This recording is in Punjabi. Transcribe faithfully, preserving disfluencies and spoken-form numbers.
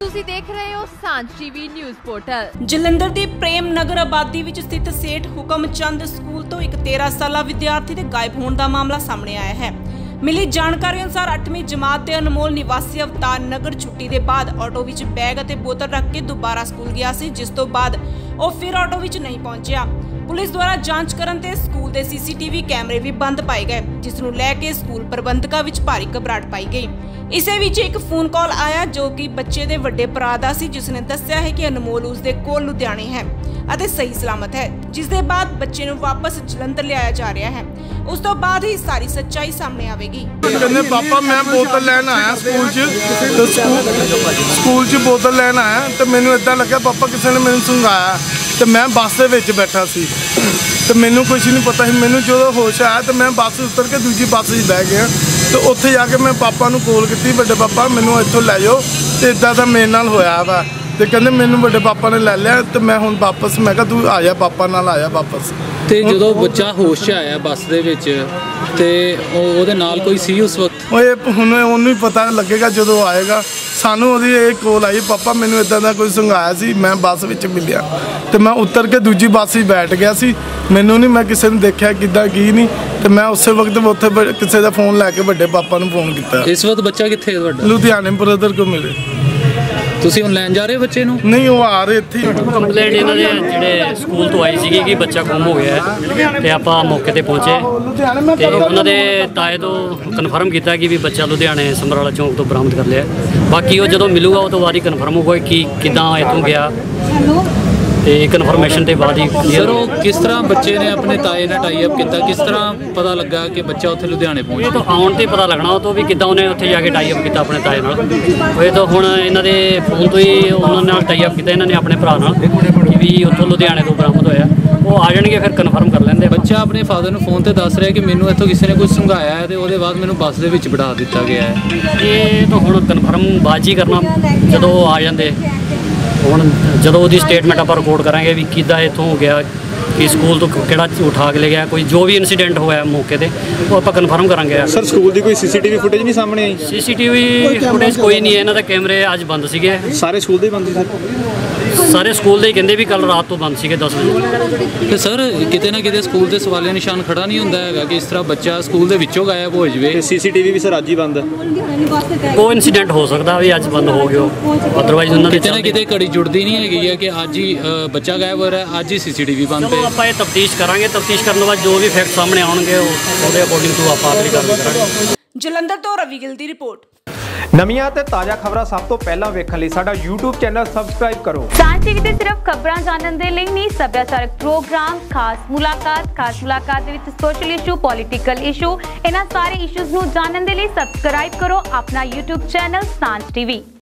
ਤੁਸੀਂ ਦੇਖ ਰਹੇ ਹੋ Sanjh TV news portal. Jalandhar ਦੀ ਪ੍ਰੇਮ ਨਗਰ ਆਬਾਦੀ ਵਿੱਚ ਸਥਿਤ ਸੇਠ ਹੁਕਮ ਚੰਦ ਸਕੂਲ ਤੋਂ ਇੱਕ तेरह ਸਾਲਾ ਵਿਦਿਆਰਥੀ ਦੇ ਗਾਇਬ ਹੋਣ ਦਾ ਮਾਮਲਾ ਸਾਹਮਣੇ ਆਇਆ ਹੈ। ਮਿਲੀ ਜਾਣਕਾਰੀ ਅਨੁਸਾਰ ਅੱਠਵੀਂ ਜਮਾਤ ਦੇ ਅਨਮੋਲ ਨਿਵਾਸੀ ਅਵਤਾਰ ਨਗਰ ਛੁੱਟੀ ਦੇ ਬਾਅਦ ਆਟੋ ਵਿੱਚ ਬੈਗ ਅਤੇ ਬੋਤਲ ਰੱਖ ਕੇ ਦੁਬਾਰਾ ਸਕੂਲ ਗਿਆ ਸੀ, ਜਿਸ ਤੋਂ ਬਾਅਦ ਉਹ ਫਿਰ ਆਟੋ ਵਿੱਚ ਨਹੀਂ ਪਹੁੰਚਿਆ। ਪੁਲਿਸ ਦੁਆਰਾ ਜਾਂਚ ਕਰਨ ਤੇ ਸਕੂਲ ਦੇ ਸੀਸੀਟੀਵੀ ਕੈਮਰੇ ਵੀ ਬੰਦ ਪਾਏ ਗਏ, ਜਿਸ ਨੂੰ ਲੈ ਕੇ ਸਕੂਲ ਪ੍ਰਬੰਧਕਾਂ ਵਿੱਚ ਭਾਰੀ ਘਬਰਾਹਟ ਪਾਈ ਗਈ। ਇਸੇ ਵਿੱਚ ਇੱਕ ਫੋਨ ਕਾਲ ਆਇਆ ਜੋ ਕਿ ਬੱਚੇ ਦੇ ਵੱਡੇ ਭਰਾ ਦਾ ਸੀ, ਜਿਸ ਨੇ ਦੱਸਿਆ ਹੈ ਕਿ ਅਨਮੋਲ ਉਸ ਦੇ ਕੋਲ ਲੁਧਿਆਣੇ ਹੈ ਅਤੇ ਸਹੀ ਸਲਾਮਤ ਹੈ, ਜਿਸ ਦੇ ਬਾਅਦ ਬੱਚੇ ਨੂੰ ਵਾਪਸ ਜਲੰਧਰ ਲਿਆਇਆ ਜਾ ਰਿਹਾ ਹੈ। ਉਸ ਤੋਂ ਬਾਅਦ ਹੀ ਸਾਰੀ ਸੱਚਾਈ ਸਾਹਮਣੇ ਆਵੇਗੀ। ਕਹਿੰਦੇ ਪਾਪਾ ਮੈਂ ਬੋਤਲ ਲੈਣ ਆਇਆ ਸਕੂਲ 'ਚ ਸਕੂਲ 'ਚ ਬੋਤਲ ਲੈਣ ਆਇਆ ਤੇ ਮੈਨੂੰ ਇਦਾਂ ਲੱਗਿਆ ਪਾਪਾ ਕਿਸੇ ਨੇ ਮੈਨੂੰ ਸੰਘਾਇਆ ਤੇ ਮੈਂ ਬੱਸ ਦੇ ਵਿੱਚ ਬੈਠਾ ਸੀ ਤੇ ਮੈਨੂੰ ਕੁਝ ਨਹੀਂ ਪਤਾ ਸੀ। ਮੈਨੂੰ ਜਦੋਂ ਹੋਸ਼ ਆਇਆ ਤੇ ਮੈਂ ਬੱਸ ਉਤਰ ਕੇ ਦੂਜੀ ਬੱਸ 'ਚ ਬਹਿ ਗਿਆ ਤੇ ਉੱਥੇ ਜਾ ਕੇ ਮੈਂ ਪਾਪਾ ਨੂੰ ਕਾਲ ਕੀਤੀ, ਵੱਡੇ ਪਾਪਾ ਮੈਨੂੰ ਇੱਥੋਂ ਲੈ ਜਾਓ ਤੇ ਇਦਾਂ ਦਾ ਮੇਰੇ ਨਾਲ ਹੋਇਆ ਵਾ। ਤੇ ਕਹਿੰਦੇ ਮੈਨੂੰ ਵੱਡੇ ਪਾਪਾ ਨੇ ਲੈ ਲਿਆ ਤੇ ਮੈਂ ਹੁਣ ਵਾਪਸ, ਮੈਂ ਕਿਹਾ ਤੂੰ ਆ ਜਾ ਪਾਪਾ ਨਾਲ ਆ ਜਾ ਵਾਪਸ। ਤੇ ਜਦੋਂ ਬੱਚਾ ਹੋਸ਼ 'ਚ ਆਇਆ ਬੱਸ ਦੇ ਵਿੱਚ ਤੇ ਉਹਦੇ ਨਾਲ ਕੋਈ ਸੀ ਉਸ ਵਕਤ? ਉਹ ਹੁਣ ਉਹਨੂੰ ਹੀ ਪਤਾ ਲੱਗੇਗਾ ਜਦੋਂ ਆਏਗਾ। ਸਾਨੂੰ ਉਹਦੀ ਇਹ ਕੋਲ ਆਈ, ਪਾਪਾ ਮੈਨੂੰ ਇਦਾਂ ਦਾ ਕੋਈ ਸੰਘਾਇਆ ਸੀ, ਮੈਂ ਬੱਸ ਵਿੱਚ ਮਿਲਿਆ ਤੇ ਮੈਂ ਉਤਰ ਕੇ ਦੂਜੀ ਬੱਸ 'ਚ ਬੈਠ ਗਿਆ ਸੀ। ਮੈਨੂੰ ਨਹੀਂ, ਮੈਂ ਕਿਸੇ ਨੂੰ ਦੇਖਿਆ ਕਿੱਦਾਂ ਕੀ ਨਹੀਂ, ਤੇ ਮੈਂ ਉਸੇ ਵਕਤ ਉੱਥੇ ਕਿਸੇ ਦਾ ਫੋਨ ਲੈ ਕੇ ਵੱਡੇ ਪਾਪਾ ਨੂੰ ਫੋਨ ਕੀਤਾ। ਇਸ ਵਕਤ ਬੱਚਾ ਕਿੱਥੇ ਹੈ ਤੁਹਾਡਾ? ਲੁਧਿਆਣੇ ਬ੍ਰਦਰ ਕੋਲ ਮਿਲੇ। ਤੁਸੀਂ ਹੁਣ ਲੈਣ ਜਾ ਰਹੇ ਹੋ ਬੱਚੇ ਨੂੰ? ਨਹੀਂ, ਉਹ ਆ ਰਹੇ ਇੱਥੇ। ਕੰਪਲੇਂਟ ਇਹਨਾਂ ਦੇ ਜਿਹੜੇ ਸਕੂਲ ਤੋਂ ਆਈ ਸੀਗੀ ਕਿ ਬੱਚਾ ਗੁੰਮ ਹੋ ਗਿਆ ਹੈ ਤੇ ਆਪਾਂ ਮੌਕੇ ਤੇ ਪਹੁੰਚੇ ਤੇ ਉਹਨਾਂ ਦੇ ਤਾਏ ਤੋਂ ਕਨਫਰਮ ਕੀਤਾ ਕਿ ਵੀ ਬੱਚਾ ਲੁਧਿਆਣੇ ਸਮਰਾਲਾ ਚੌਂਕ ਤੋਂ ਬਰਾਮਦ ਕਰ ਲਿਆ। ਬਾਕੀ ਉਹ ਜਦੋਂ ਮਿਲੂਗਾ ਉਹ ਤੋਂ ਬਾਅਦ ਹੀ ਕਨਫਰਮ ਹੋਊਗਾ ਕਿ ਕਿੱਦਾਂ ਇੱਥੋਂ ਗਿਆ ਤੇ ਕਨਫਰਮੇਸ਼ਨ ਦੇ ਬਾਅਦ ਹੀ। ਸਰ, ਉਹ ਕਿਸ ਤਰ੍ਹਾਂ ਬੱਚੇ ਨੇ ਆਪਣੇ ਤਾਏ ਨਾਲ ਟਾਈ ਅਪ ਕੀਤਾ? ਕਿਸ ਤਰ੍ਹਾਂ ਪਤਾ ਲੱਗਾ ਕਿ ਬੱਚਾ ਉੱਥੇ ਲੁਧਿਆਣੇ ਪਹੁੰਚਿਆ? ਇਹ ਤਾਂ ਆਉਣ ਤੇ ਪਤਾ ਲੱਗਣਾ ਉਹ ਤੋਂ ਵੀ ਕਿੱਦਾਂ ਉਹਨੇ ਉੱਥੇ ਜਾ ਕੇ ਟਾਈ ਅਪ ਕੀਤਾ ਆਪਣੇ ਤਾਏ ਨਾਲ। ਇਹ ਤਾਂ ਹੁਣ ਇਹਨਾਂ ਦੇ ਫੋਨ ਤੋਂ ਹੀ ਉਹਨਾਂ ਨਾਲ ਟਾਈ ਅਪ ਕੀਤਾ ਇਹਨਾਂ ਨੇ ਆਪਣੇ ਭਰਾ ਨਾਲ ਕਿ ਵੀ ਉੱਥੋਂ ਲੁਧਿਆਣੇ ਤੋਂ ਬਰਾਮਦ ਹੋਇਆ। ਉਹ ਆ ਜਾਣਗੇ ਫਿਰ ਕਨਫਰਮ ਕਰ ਲੈਂਦੇ। ਬੱਚਾ ਆਪਣੇ ਫਾਦਰ ਨੂੰ ਫੋਨ ਤੇ ਦੱਸ ਰਿਹਾ ਕਿ ਮੈਨੂੰ ਇੱਥੋਂ ਕਿਸੇ ਨੇ ਕੁਝ ਸੰਘਾਇਆ ਹੈ ਤੇ ਉਹਦੇ ਬਾਅਦ ਮੈਨੂੰ ਬੱਸ ਦੇ ਵਿੱਚ ਬਿਠਾ ਦਿੱਤਾ ਗਿਆ ਹੈ। ਇਹ ਤਾਂ ਹੁਣ ਕਨਫਰਮ ਬਾਅਦ ਹੀ ਕਰਨਾ ਜਦੋਂ ਉਹ ਆ ਜਾਂਦੇ। ਹੁਣ ਜਦੋਂ ਉਹਦੀ ਸਟੇਟਮੈਂਟ ਆਪਾਂ ਰਿਕਾਰਡ ਕਰਾਂਗੇ ਵੀ ਕਿੱਦਾਂ ਇੱਥੋਂ ਹੋ ਗਿਆ, ਕਿ ਸਕੂਲ ਤੋਂ ਕਿਹੜਾ ਉਠਾ ਕੇ ਲੈ ਗਿਆ, ਕੋਈ ਜੋ ਵੀ ਇਨਸੀਡੈਂਟ ਹੋਇਆ ਮੌਕੇ ਤੇ ਉਹ ਆਪਾਂ ਕਨਫਰਮ ਕਰਾਂਗੇ। ਸਰ, ਸਕੂਲ ਦੀ ਕੋਈ ਸੀਸੀਟੀਵੀ ਫੁਟੇਜ ਨਹੀਂ ਸਾਹਮਣੇ ਆਈ? ਸੀਸੀਟੀਵੀ ਫੁਟੇਜ ਕੋਈ ਨਹੀਂ ਹੈ, ਇਹਨਾਂ ਦੇ ਕੈਮਰੇ ਅੱਜ ਬੰਦ ਸੀਗੇ। ਸਾਰੇ ਸਕੂਲ ਦੇ ਬੰਦ ਸੀ ਸਰ? ਸਾਰੇ ਸਕੂਲ ਦੇ ਹੀ ਕਹਿੰਦੇ ਵੀ ਕੱਲ ਰਾਤ ਤੋਂ ਬੰਦ ਸੀਗੇ ਦਸ ਵਜੇ। ਤੇ ਸਰ, ਕਿਤੇ ਨਾ ਕਿਤੇ ਸਕੂਲ ਦੇ ਸਵਾਲੀਆ ਨਿਸ਼ਾਨ ਖੜਾ ਨਹੀਂ ਹੁੰਦਾ ਹੈਗਾ ਕਿ ਇਸ ਤਰ੍ਹਾਂ ਬੱਚਾ ਸਕੂਲ ਦੇ ਵਿੱਚੋਂ ਗਾਇਬ ਹੋ ਜਾਵੇ? ਸੀਸੀਟੀਵੀ ਵੀ ਸਰ ਅੱਜ ਹੀ ਬੰਦ ਹੈ? ਕੋਈ ਇਨਸੀਡੈਂਟ ਹੋ ਸਕਦਾ ਵੀ ਅੱਜ ਬੰਦ ਹੋ ਗਿਆ, ਅਦਰਵਾਈਜ਼ ਉਹਨਾਂ ਦੇ ਕਿਤੇ ਨਾ ਕਿਤੇ ਘੜੀ ਜੁੜਦੀ ਨਹੀਂ ਹੈਗੀ ਹੈ ਕਿ ਅੱਜ ਹੀ ਬੱਚਾ ਗਾਇਬ ਹੋ ਰਿਹਾ, ਅੱਜ ਹੀ ਸੀਸੀਟੀਵੀ ਬੰਦ ਤੇ ਆਪਾਂ ਇਹ ਤਫਤੀਸ਼ ਕਰਾਂਗੇ। ਤਫਤੀਸ਼ ਕਰਨ ਤੋਂ ਬਾਅਦ ਜੋ ਵੀ ਫੈਕਟ ਸਾਹਮਣੇ ਆਉਣਗੇ ਉਹਦੇ ਅਕੋਰਡਿੰਗ ਤੋਂ ਆਪਾਂ ਅਗਲੀ ਕਾਰਵਾਈ ਕਰਾਂਗੇ। ਜਲੰਧਰ ਤੋਂ ਰਵੀ ਗਿੱਲ ਦੀ ਰਿਪੋਰਟ। ਨਵੀਆਂ ਤੇ ਤਾਜ਼ਾ ਖਬਰਾਂ ਸਭ ਤੋਂ ਪਹਿਲਾਂ ਵੇਖਣ ਲਈ ਸਾਡਾ YouTube ਚੈਨਲ ਸਬਸਕ੍ਰਾਈਬ ਕਰੋ। ਸਾਂਝ ਟੀਵੀ ਤੇ ਸਿਰਫ ਖਬਰਾਂ ਜਾਣਨ ਦੇ ਲਈ ਨਹੀਂ, ਸੱਭਿਆਚਾਰਕ ਪ੍ਰੋਗਰਾਮ, ਖਾਸ ਮੁਲਾਕਾਤ ਖਾਸ ਮੁਲਾਕਾਤ ਦੇ ਵਿੱਚ ਸੋਸ਼ਲ ਇਸ਼ੂ, ਪੋਲੀਟੀਕਲ ਇਸ਼ੂ, ਇਹਨਾਂ ਸਾਰੇ ਇਸ਼ੂਜ਼ ਨੂੰ ਜਾਣਨ ਦੇ ਲਈ ਸਬਸਕ੍ਰਾਈਬ ਕਰੋ ਆਪਣਾ YouTube ਚੈਨਲ ਸਾਂਝ ਟੀਵੀ।